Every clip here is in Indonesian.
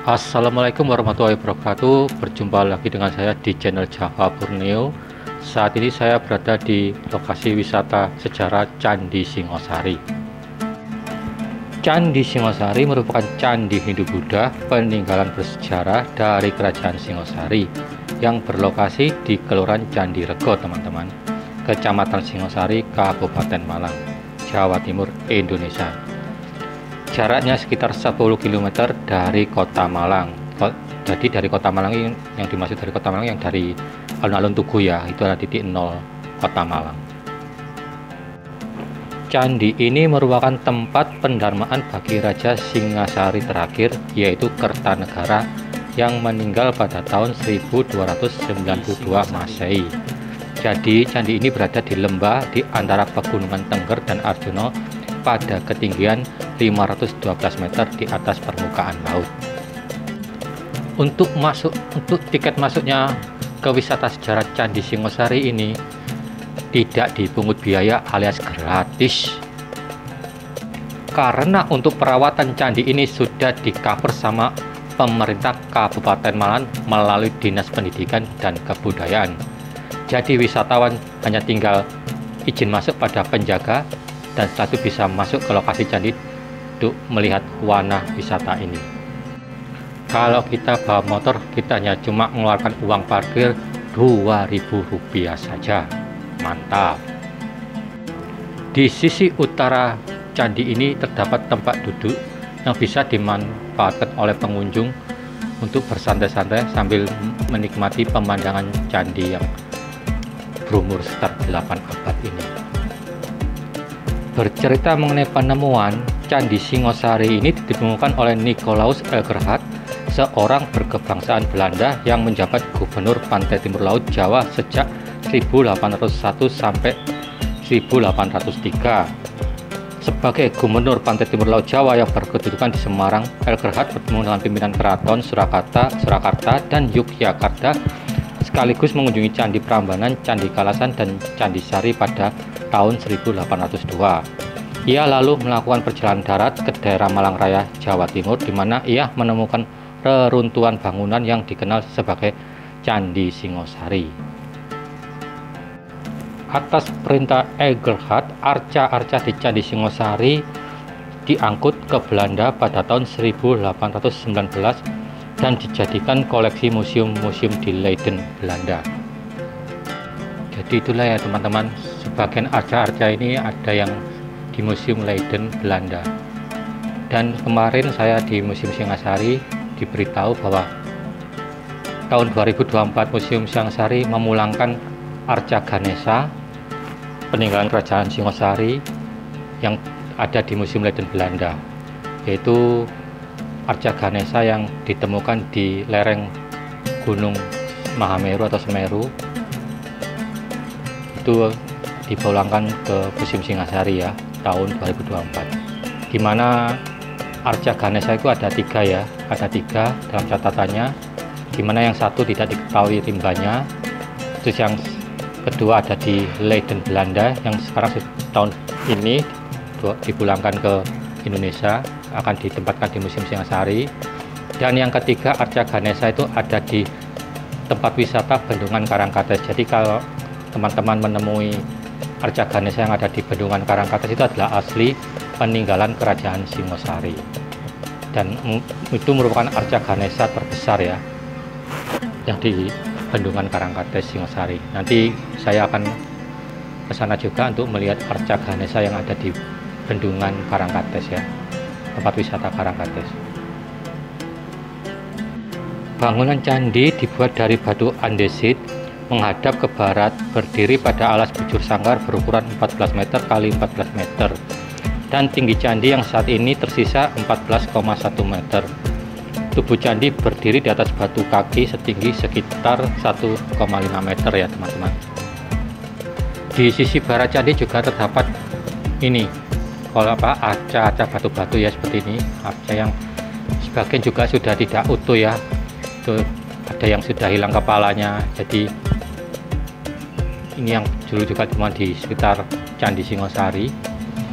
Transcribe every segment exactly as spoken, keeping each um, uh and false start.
Assalamualaikum warahmatullahi wabarakatuh. Berjumpa lagi dengan saya di channel Java Borneo. Saat ini saya berada di lokasi wisata sejarah Candi Singosari. Candi Singosari merupakan candi Hindu-Buddha peninggalan bersejarah dari Kerajaan Singosari yang berlokasi di Kelurahan Candirego, teman-teman, Kecamatan Singosari, Kabupaten Malang, Jawa Timur, Indonesia. Jaraknya sekitar sepuluh kilometer dari Kota Malang. Jadi dari Kota Malang, yang dimaksud dari Kota Malang yang dari alun-alun Tugu ya, itu adalah titik nol Kota Malang. Candi ini merupakan tempat pendarmaan bagi Raja Singasari terakhir, yaitu Kertanegara, yang meninggal pada tahun seribu dua ratus sembilan puluh dua Masehi. Jadi candi ini berada di lembah di antara Pegunungan Tengger dan Arjuna pada ketinggian lima ratus dua belas meter di atas permukaan laut. Untuk masuk untuk tiket masuknya ke wisata sejarah Candi Singosari ini tidak dipungut biaya alias gratis. Karena untuk perawatan candi ini sudah di-cover sama pemerintah Kabupaten Malang melalui Dinas Pendidikan dan Kebudayaan. Jadi wisatawan hanya tinggal izin masuk pada penjaga dan setelah itu bisa masuk ke lokasi candi untuk melihat warna wisata ini. Kalau kita bawa motor, kita hanya cuma mengeluarkan uang parkir dua ribu rupiah saja. Mantap. Di sisi utara candi ini terdapat tempat duduk yang bisa dimanfaatkan oleh pengunjung untuk bersantai-santai sambil menikmati pemandangan candi yang berumur sekitar delapan abad ini. Bercerita mengenai penemuan, Candi Singosari ini ditemukan oleh Nicolaus Elgerhard, seorang berkebangsaan Belanda yang menjabat Gubernur Pantai Timur Laut Jawa sejak seribu delapan ratus satu sampai seribu delapan ratus tiga. Sebagai Gubernur Pantai Timur Laut Jawa yang berkedudukan di Semarang, Elgerhard bertemu dengan pimpinan keraton Surakarta, Surakarta dan Yogyakarta, sekaligus mengunjungi Candi Prambanan, Candi Kalasan, dan Candi Sari pada tahun seribu delapan ratus dua. Ia lalu melakukan perjalanan darat ke daerah Malang Raya, Jawa Timur, di mana ia menemukan reruntuhan bangunan yang dikenal sebagai Candi Singosari. Atas perintah Elgerhard, arca-arca di Candi Singosari diangkut ke Belanda pada tahun seribu delapan ratus sembilan belas dan dijadikan koleksi museum-museum di Leiden, Belanda. Jadi itulah ya teman-teman, sebagian arca-arca ini ada yang di Museum Leiden, Belanda. Dan kemarin saya di Museum Singasari diberitahu bahwa tahun dua ribu dua puluh empat Museum Singasari memulangkan arca Ganesha peninggalan Kerajaan Singosari yang ada di Museum Leiden, Belanda, yaitu arca Ganesha yang ditemukan di lereng Gunung Mahameru atau Semeru. Itu dipulangkan ke Museum Singasari ya, tahun dua ribu dua puluh empat, di mana arca Ganesha itu ada tiga ya, ada tiga dalam catatannya, di mana yang satu tidak diketahui rimbanya, terus yang kedua ada di Leiden, Belanda, yang sekarang tahun ini dipulangkan ke Indonesia, akan ditempatkan di Museum Singasari, dan yang ketiga arca Ganesha itu ada di tempat wisata Bendungan Karangkates. Jadi kalau teman-teman menemui arca Ganesha yang ada di Bendungan Karangkates itu adalah asli peninggalan Kerajaan Singosari, dan itu merupakan arca Ganesha terbesar ya yang di Bendungan Karangkates Singosari. Nanti saya akan ke sana juga untuk melihat arca Ganesha yang ada di Bendungan Karangkates ya, tempat wisata Karangkates. Bangunan candi dibuat dari batu andesit, menghadap ke barat, berdiri pada alas bujur sangkar berukuran empat belas meter kali empat belas meter, dan tinggi candi yang saat ini tersisa empat belas koma satu meter. Tubuh candi berdiri di atas batu kaki setinggi sekitar satu koma lima meter ya teman-teman. Di sisi barat candi juga terdapat ini, kalau apa, arca-arca batu-batu ya seperti ini, arca yang sebagian juga sudah tidak utuh ya, itu ada yang sudah hilang kepalanya. Jadi ini yang dulu juga cuma di sekitar Candi Singosari.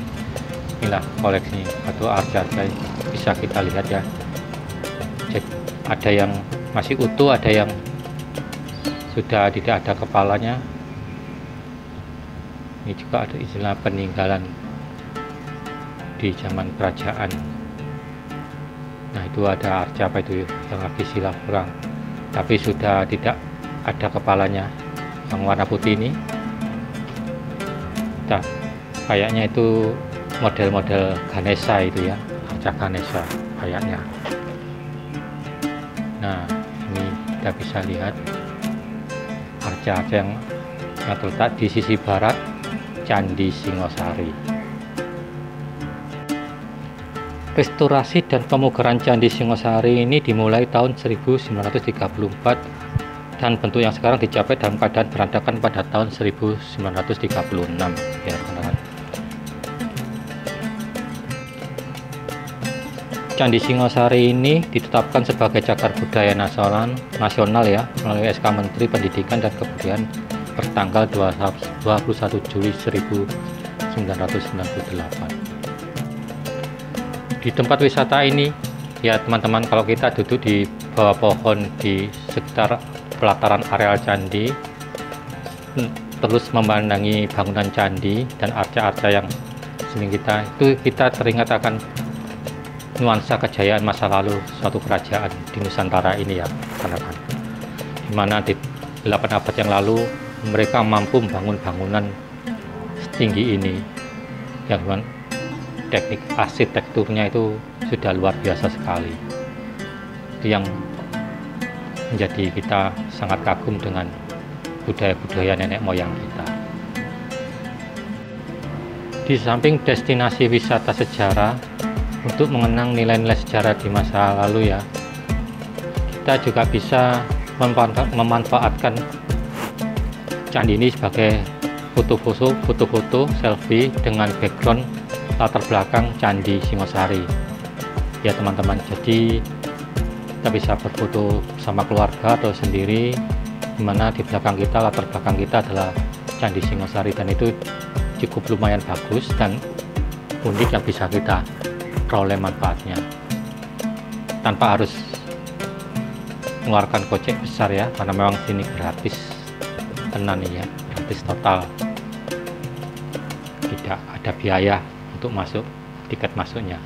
Inilah koleksi atau arca-arca bisa kita lihat ya. ada yang masih utuh, ada yang sudah tidak ada kepalanya. Ini juga ada istilah peninggalan di zaman kerajaan. Nah, itu ada arca apa itu yang lagi silah perang, tapi sudah tidak ada kepalanya, yang warna putih ini. Nah, kayaknya itu model-model Ganesha itu ya, arca Ganesha kayaknya. Nah, ini kita bisa lihat arca yang, yang terletak di sisi barat Candi Singosari. Restorasi dan pemugaran Candi Singosari ini dimulai tahun seribu sembilan ratus tiga puluh empat dan bentuk yang sekarang dicapai dalam keadaan berantakan pada tahun seribu sembilan ratus tiga puluh enam ya teman-teman. Candi Singosari ini ditetapkan sebagai cagar budaya nasional nasional ya melalui S K Menteri Pendidikan dan Kebudayaan pertanggal dua puluh satu Juli seribu sembilan ratus sembilan puluh delapan. Di tempat wisata ini ya teman-teman, kalau kita duduk di bawah pohon di sekitar pelataran areal candi, terus memandangi bangunan candi dan arca-arca yang sering kita itu, kita teringat akan nuansa kejayaan masa lalu suatu kerajaan di Nusantara ini ya teman-teman, dimana di delapan abad yang lalu mereka mampu membangun bangunan setinggi ini yang teknik arsitekturnya itu sudah luar biasa sekali. Itu yang menjadi kita sangat kagum dengan budaya-budaya nenek moyang kita. Di samping destinasi wisata sejarah untuk mengenang nilai-nilai sejarah di masa lalu ya, kita juga bisa memanfaatkan candi ini sebagai foto-foto, foto-foto selfie dengan background latar belakang Candi Singosari ya teman-teman. Jadi kita bisa berfoto sama keluarga atau sendiri, dimana di belakang kita, latar belakang kita adalah Candi Singosari, dan itu cukup lumayan bagus dan unik yang bisa kita peroleh manfaatnya tanpa harus mengeluarkan kocek besar ya, karena memang sini gratis tenan ya, gratis total, tidak ada biaya untuk masuk, tiket masuknya.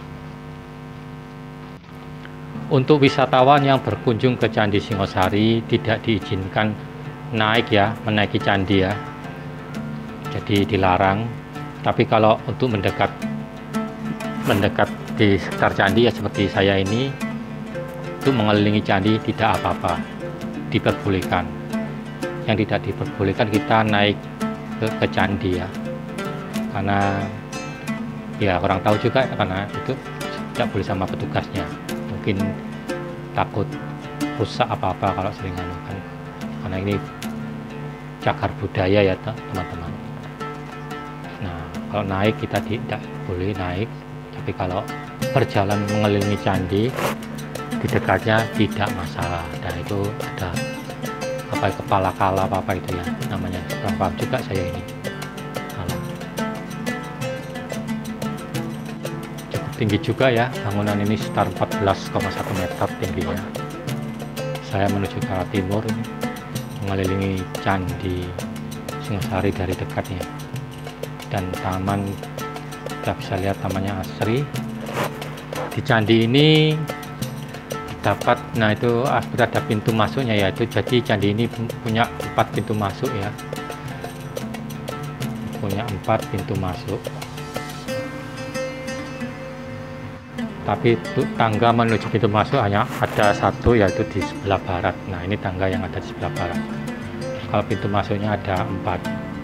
Untuk wisatawan yang berkunjung ke Candi Singosari tidak diizinkan naik ya, menaiki candi ya, jadi dilarang. Tapi kalau untuk mendekat mendekat di sekitar candi ya seperti saya ini, itu mengelilingi candi tidak apa-apa, diperbolehkan. Yang tidak diperbolehkan kita naik ke, ke candi ya, karena ya kurang tahu juga karena itu tidak boleh sama petugasnya, mungkin takut rusak apa-apa kalau sering anu kan, karena ini cagar budaya ya teman-teman. Nah, kalau naik kita tidak boleh naik, tapi kalau berjalan mengelilingi candi di dekatnya tidak masalah. Dan itu ada apa kepala kala apa apa itu ya namanya, kurang paham juga saya ini. Tinggi juga ya bangunan ini, sekitar empat belas koma satu meter tingginya. Saya menuju ke arah timur ini, mengelilingi Candi Singosari dari dekatnya, dan taman kita bisa lihat tamannya asri. Di candi ini dapat, nah itu sudah ada pintu masuknya ya, itu jadi candi ini punya empat pintu masuk ya, punya empat pintu masuk. Tapi tangga menuju pintu masuk hanya ada satu, yaitu di sebelah barat. Nah, ini tangga yang ada di sebelah barat. Kalau pintu masuknya ada empat.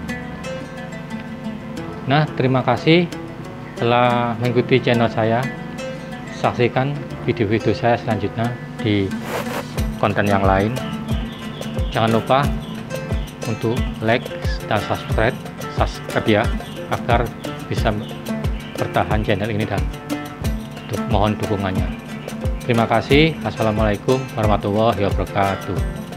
Nah, terima kasih telah mengikuti channel saya. Saksikan video-video saya selanjutnya di konten yang lain. Jangan lupa untuk like dan subscribe, subscribe ya, agar bisa bertahan channel ini, dan mohon dukungannya. Terima kasih. Assalamualaikum warahmatullahi wabarakatuh.